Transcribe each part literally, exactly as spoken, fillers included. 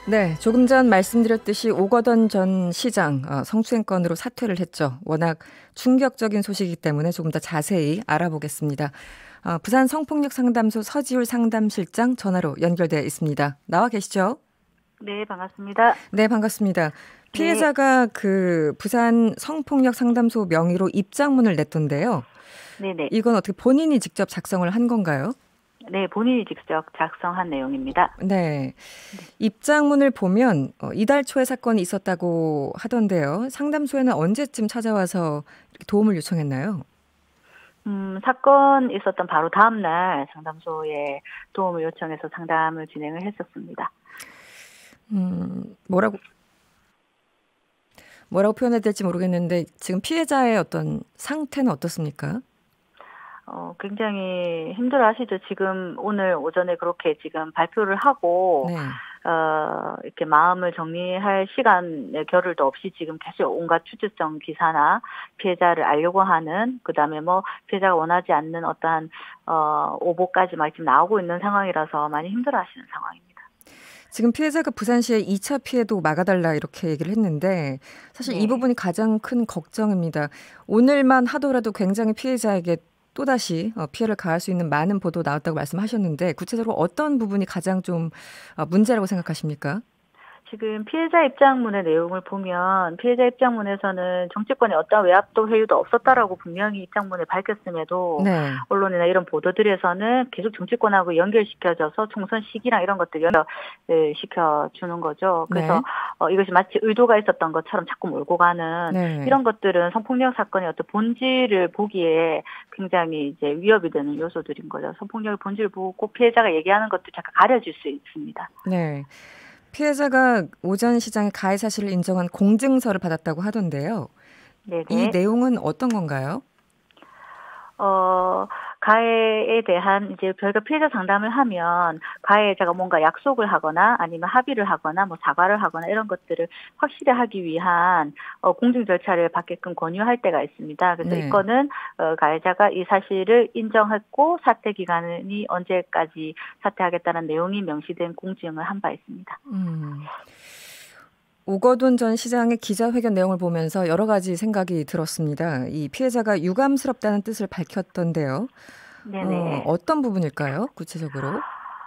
네, 조금 전 말씀드렸듯이 오거돈 전 시장 어, 성추행 건으로 사퇴를 했죠. 워낙 충격적인 소식이기 때문에 조금 더 자세히 알아보겠습니다. 어, 부산 성폭력 상담소 서지율 상담실장 전화로 연결되어 있습니다. 나와 계시죠? 네, 반갑습니다. 네, 반갑습니다. 네, 피해자가 그 부산 성폭력 상담소 명의로 입장문을 냈던데요. 네네. 이건 어떻게 본인이 직접 작성을 한 건가요? 네, 본인이 직접 작성한 내용입니다. 네. 입장문을 보면 어, 이달 초에 사건이 있었다고 하던데요. 상담소에는 언제쯤 찾아와서 이렇게 도움을 요청했나요? 음, 사건 있었던 바로 다음 날 상담소에 도움을 요청해서 상담을 진행을 했었습니다. 음, 뭐라고 뭐라고 표현해야 될지 모르겠는데 지금 피해자의 어떤 상태는 어떻습니까? 어, 굉장히 힘들어 하시죠. 지금 오늘 오전에 그렇게 지금 발표를 하고, 네. 어, 이렇게 마음을 정리할 시간의 겨를도 없이 지금 계속 온갖 추측성 기사나 피해자를 알려고 하는, 그 다음에 뭐 피해자가 원하지 않는 어떠한, 어, 오보까지 막 지금 나오고 있는 상황이라서 많이 힘들어 하시는 상황입니다. 지금 피해자가 부산시에 이 차 피해도 막아달라 이렇게 얘기를 했는데 사실 이 네. 부분이 가장 큰 걱정입니다. 오늘만 하더라도 굉장히 피해자에게 또다시 어, 피해를 가할 수 있는 많은 보도 나왔다고 말씀하셨는데 구체적으로 어떤 부분이 가장 좀 어, 문제라고 생각하십니까? 지금 피해자 입장문의 내용을 보면 피해자 입장문에서는 정치권의 어떤 외압도 회유도 없었다라고 분명히 입장문에 밝혔음에도 네. 언론이나 이런 보도들에서는 계속 정치권하고 연결시켜져서 총선 시기랑 이런 것들 연결시켜주는 거죠. 그래서 네. 어, 이것이 마치 의도가 있었던 것처럼 자꾸 몰고 가는 네. 이런 것들은 성폭력 사건의 어떤 본질을 보기에 굉장히 이제 위협이 되는 요소들인 거죠. 성폭력의 본질을 보고 피해자가 얘기하는 것도 잠깐 가려질 수 있습니다. 네. 피해자가 오전 시장에 가해 사실을 인정한 공증서를 받았다고 하던데요. 이 네네. 내용은 어떤 건가요? 어, 가해에 대한 이제 저희가 피해자 상담을 하면 가해자가 뭔가 약속을 하거나 아니면 합의를 하거나 뭐 사과를 하거나 이런 것들을 확실히 하기 위한 어, 공증 절차를 받게끔 권유할 때가 있습니다. 그래서 이 네. 건은 어, 가해자가 이 사실을 인정했고 사퇴 기간이 언제까지 사퇴하겠다는 내용이 명시된 공증을 한 바 있습니다. 음. 오거돈 전 시장의 기자회견 내용을 보면서 여러 가지 생각이 들었습니다. 이 피해자가 유감스럽다는 뜻을 밝혔던데요. 어, 네네. 어떤 부분일까요? 구체적으로?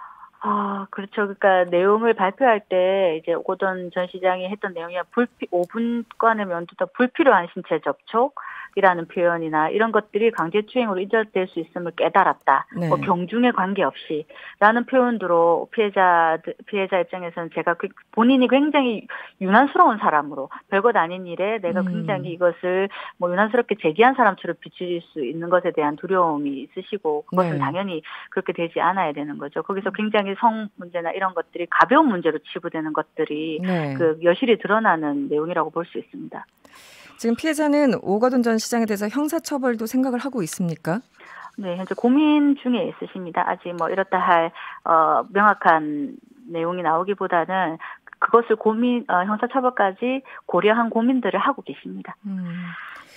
아, 그렇죠. 그러니까 내용을 발표할 때 이제 오거돈 전 시장이 했던 내용이 불피, 오 분간의 면도다 불필요한 신체 접촉이라는 표현이나 이런 것들이 강제추행으로 인정될 수 있음을 깨달았다. 뭐 네. 경중에 관계없이 라는 표현으로 피해자 피해자 입장에서는 제가 그- 본인이 굉장히 유난스러운 사람으로 별것 아닌 일에 내가 굉장히 음. 이것을 뭐 유난스럽게 제기한 사람처럼 비추일 수 있는 것에 대한 두려움이 있으시고 그것은 네. 당연히 그렇게 되지 않아야 되는 거죠. 거기서 굉장히 성 문제나 이런 것들이 가벼운 문제로 치부되는 것들이 네. 그 여실히 드러나는 내용이라고 볼 수 있습니다. 지금 피해자는 오거돈 전 시장에 대해서 형사처벌도 생각을 하고 있습니까? 네, 현재 고민 중에 있으십니다. 아직 뭐 이렇다 할 어, 명확한 내용이 나오기보다는 그것을 고민 어, 형사처벌까지 고려한 고민들을 하고 계십니다. 음.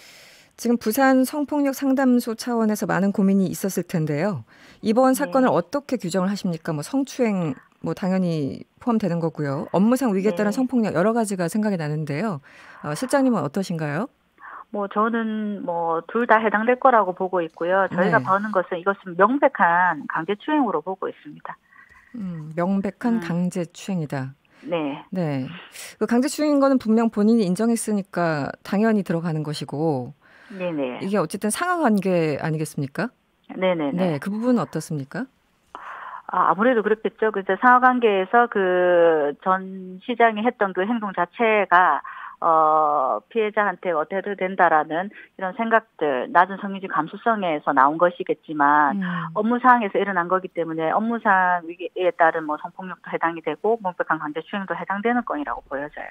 지금 부산 성폭력 상담소 차원에서 많은 고민이 있었을 텐데요. 이번 사건을 네, 어떻게 규정을 하십니까? 뭐 성추행 뭐 당연히 포함되는 거고요. 업무상 위기에 따른 네. 성폭력 여러 가지가 생각이 나는데요. 어, 실장님은 어떠신가요? 뭐 저는 뭐 둘 다 해당될 거라고 보고 있고요. 저희가 네. 보는 것은 이것은 명백한 강제추행으로 보고 있습니다. 음, 명백한 음, 강제추행이다. 네, 네. 그 강제추행인 거는 분명 본인이 인정했으니까 당연히 들어가는 것이고 네네, 이게 어쨌든 상하관계 아니겠습니까? 네. 네네네. 그 부분은 어떻습니까? 아, 아무래도 그렇겠죠. 그래서 상하관계에서 그 전 시장이 했던 그 행동 자체가 어, 피해자한테 어떻게 해도 된다라는 이런 생각들, 낮은 성인지 감수성에서 나온 것이겠지만, 음. 업무상에서 일어난 거기 때문에 업무상 위기에 따른 뭐 성폭력도 해당이 되고, 명백한 강제추행도 해당되는 건이라고 보여져요.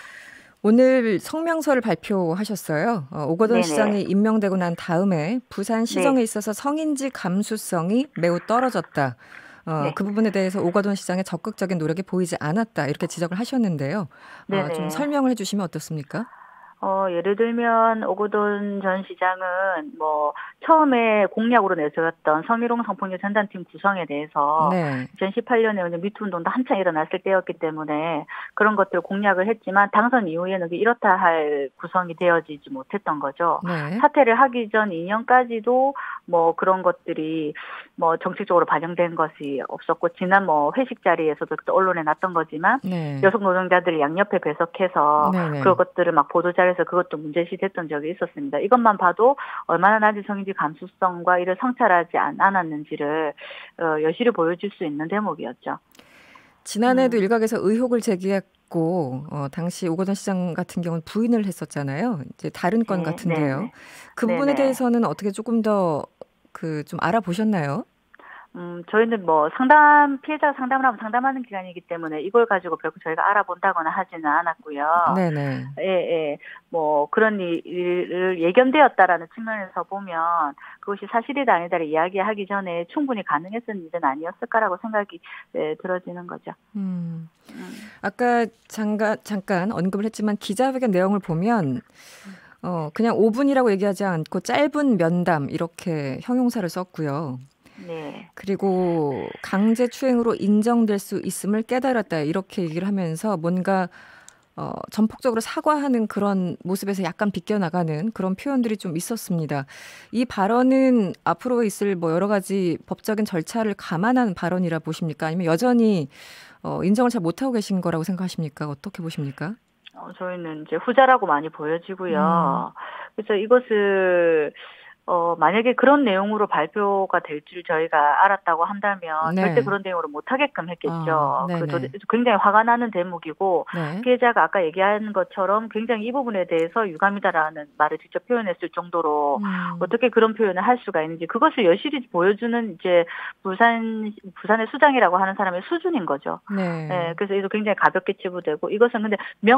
오늘 성명서를 발표하셨어요. 어, 오거돈 네네. 시장이 임명되고 난 다음에 부산 시정에 네. 있어서 성인지 감수성이 매우 떨어졌다. 어, 네. 그 부분에 대해서 오거돈 시장의 적극적인 노력이 보이지 않았다. 이렇게 지적을 하셨는데요. 어, 좀 네네. 설명을 해주시면 어떻습니까? 어, 예를 들면, 오거돈 전 시장은 뭐, 처음에 공약으로 내세웠던 성희롱 성폭력 전담팀 구성에 대해서 네. 이천십팔 년에 미투 운동도 한창 일어났을 때였기 때문에 그런 것들을 공략을 했지만 당선 이후에는 이렇다 할 구성이 되어지지 못했던 거죠. 네. 사퇴를 하기 전 이 년까지도 뭐 그런 것들이 뭐 정책적으로 반영된 것이 없었고 지난 뭐 회식 자리에서도 또 언론에 났던 거지만 네. 여성 노동자들이 양옆에 배석해서 네네. 그것들을 막 보도자료에서 그것도 문제시됐던 적이 있었습니다. 이것만 봐도 얼마나 낮은 성인지 감수성과 이를 성찰하지 않았는지를 어, 여실히 보여줄 수 있는 대목이었죠. 지난해도 음. 일각에서 의혹을 제기했고 어, 당시 오거돈 시장 같은 경우는 부인을 했었잖아요. 이제 다른 건 네, 같은데요. 네네. 그 부분에 네네. 대해서는 어떻게 조금 더 그 좀 알아보셨나요? 음, 저희는 뭐 상담, 피해자가 상담을 하면 상담하는 기관이기 때문에 이걸 가지고 결국 저희가 알아본다거나 하지는 않았고요. 네네. 예, 예. 뭐 그런 일을 예견되었다라는 측면에서 보면 그것이 사실이다 아니다를 이야기하기 전에 충분히 가능했던 일은 아니었을까라고 생각이 예, 들어지는 거죠. 음. 음. 아까 잠깐, 잠깐 언급을 했지만 기자회견 내용을 보면 어, 그냥 오 분이라고 얘기하지 않고 짧은 면담 이렇게 형용사를 썼고요. 네. 그리고 강제 추행으로 인정될 수 있음을 깨달았다 이렇게 얘기를 하면서 뭔가 어, 전폭적으로 사과하는 그런 모습에서 약간 비껴나가는 그런 표현들이 좀 있었습니다. 이 발언은 앞으로 있을 뭐 여러 가지 법적인 절차를 감안한 발언이라 보십니까? 아니면 여전히 어, 인정을 잘 못하고 계신 거라고 생각하십니까? 어떻게 보십니까? 어, 저희는 이제 후자라고 많이 보여지고요. 음. 그래서 이것을 어, 만약에 그런 내용으로 발표가 될 줄 저희가 알았다고 한다면 네. 절대 그런 내용으로 못하게끔 했겠죠. 아, 그 굉장히 화가 나는 대목이고 네. 피해자가 아까 얘기한 것처럼 굉장히 이 부분에 대해서 유감이다라는 말을 직접 표현했을 정도로 음. 어떻게 그런 표현을 할 수가 있는지 그것을 여실히 보여주는 이제 부산 부산의 수장이라고 하는 사람의 수준인 거죠. 네. 네, 그래서 이거 굉장히 가볍게 치부되고 이것은 근데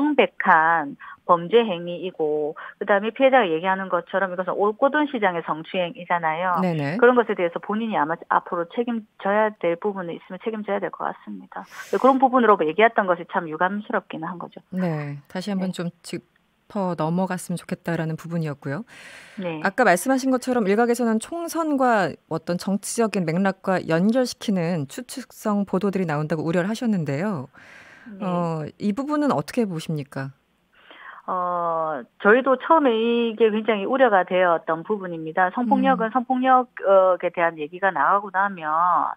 명백한 범죄 행위이고 그다음에 피해자가 얘기하는 것처럼 이것은 오거돈 시장의 성추행이잖아요. 네네. 그런 것에 대해서 본인이 아마 앞으로 책임져야 될 부분이 있으면 책임져야 될 것 같습니다. 그런 부분으로 얘기했던 것이 참 유감스럽기는 한 거죠. 네, 다시 한번 네. 좀 짚어 넘어갔으면 좋겠다라는 부분이었고요. 네. 아까 말씀하신 것처럼 일각에서는 총선과 어떤 정치적인 맥락과 연결시키는 추측성 보도들이 나온다고 우려를 하셨는데요. 네. 어, 이 부분은 어떻게 보십니까? 어, 저희도 처음에 이게 굉장히 우려가 되었던 부분입니다. 성폭력은 음. 성폭력에 대한 얘기가 나가고 나면,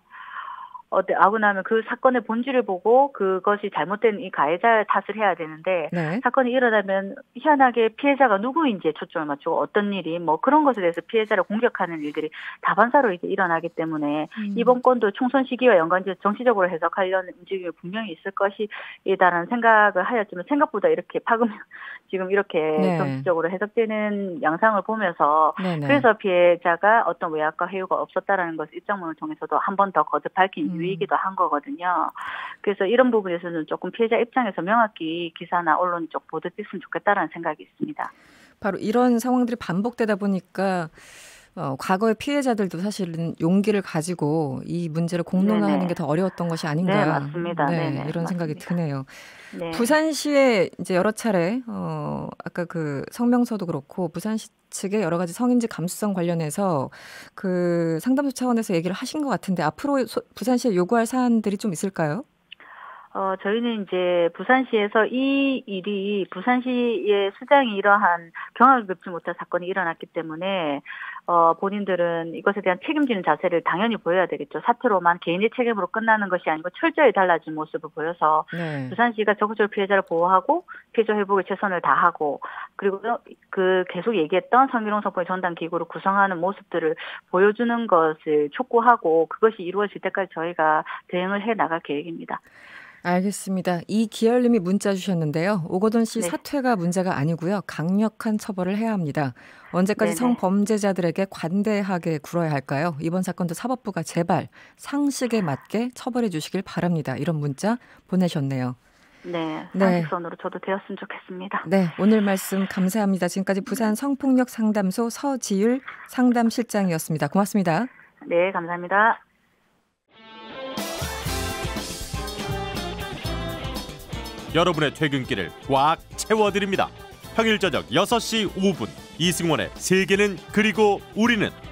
어, 나고 나면 그 사건의 본질을 보고 그것이 잘못된 이 가해자의 탓을 해야 되는데, 네. 사건이 일어나면 희한하게 피해자가 누구인지에 초점을 맞추고 어떤 일이 뭐 그런 것에 대해서 피해자를 공격하는 일들이 다반사로 이제 일어나기 때문에 음. 이번 건도 총선 시기와 연관지어서 정치적으로 해석하려는 움직임이 분명히 있을 것이다라는 생각을 하였지만 생각보다 이렇게 파급 지금 이렇게 네. 정치적으로 해석되는 양상을 보면서 네네. 그래서 피해자가 어떤 외압과 회유가 없었다라는 것을 입장문을 통해서도 한 번 더 거듭 밝힌 음. 이유이기도 한 거거든요. 그래서 이런 부분에서는 조금 피해자 입장에서 명확히 기사나 언론 쪽 보도됐으면 좋겠다라는 생각이 있습니다. 바로 이런 상황들이 반복되다 보니까 어, 과거의 피해자들도 사실은 용기를 가지고 이 문제를 공론화하는 게 더 어려웠던 것이 아닌가. 네, 맞습니다. 네, 네네, 이런 맞습니다. 생각이 드네요. 네. 부산시에 이제 여러 차례 어, 아까 그 성명서도 그렇고 부산시 측의 여러 가지 성인지 감수성 관련해서 그 상담소 차원에서 얘기를 하신 것 같은데 앞으로 소, 부산시에 요구할 사안들이 좀 있을까요? 어, 저희는 이제 부산시에서 이 일이 부산시의 수장이 이러한 경악을 긋지 못한 사건이 일어났기 때문에 어, 본인들은 이것에 대한 책임지는 자세를 당연히 보여야 되겠죠. 사태로만 개인의 책임으로 끝나는 것이 아니고 철저히 달라진 모습을 보여서 네. 부산시가 적극적으로 피해자를 보호하고 피해자 회복에 최선을 다하고 그리고 그 계속 얘기했던 성희롱 성폭력 전담 기구를 구성하는 모습들을 보여주는 것을 촉구하고 그것이 이루어질 때까지 저희가 대응을 해 나갈 계획입니다. 알겠습니다. 이기열님이 문자 주셨는데요. 오거돈 씨 네. 사퇴가 문제가 아니고요. 강력한 처벌을 해야 합니다. 언제까지 네네. 성범죄자들에게 관대하게 굴어야 할까요? 이번 사건도 사법부가 제발 상식에 맞게 처벌해 주시길 바랍니다. 이런 문자 보내셨네요. 네, 상식선으로 네. 저도 되었으면 좋겠습니다. 네, 오늘 말씀 감사합니다. 지금까지 부산 성폭력 상담소 서지율 상담실장이었습니다. 고맙습니다. 네, 감사합니다. 여러분의 퇴근길을 꽉 채워드립니다. 평일 저녁 여섯 시 오 분 이승원의 세계는 그리고 우리는